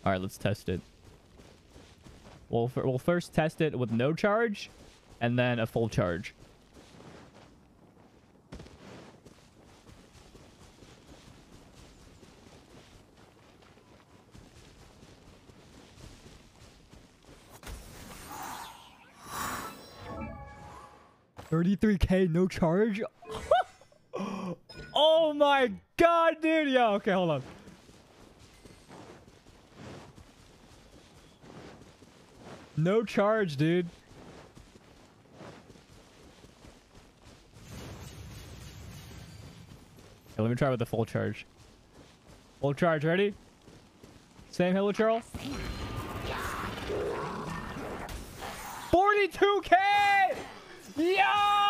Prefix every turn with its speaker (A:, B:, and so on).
A: All right, let's test it. We'll first test it with no charge, and then a full charge. $33K, no charge? Oh my god, dude. Yeah, okay, hold on. No charge, dude. Okay, let me try with the full charge. Full charge, ready? Same hello, Charles. 42K! Yo!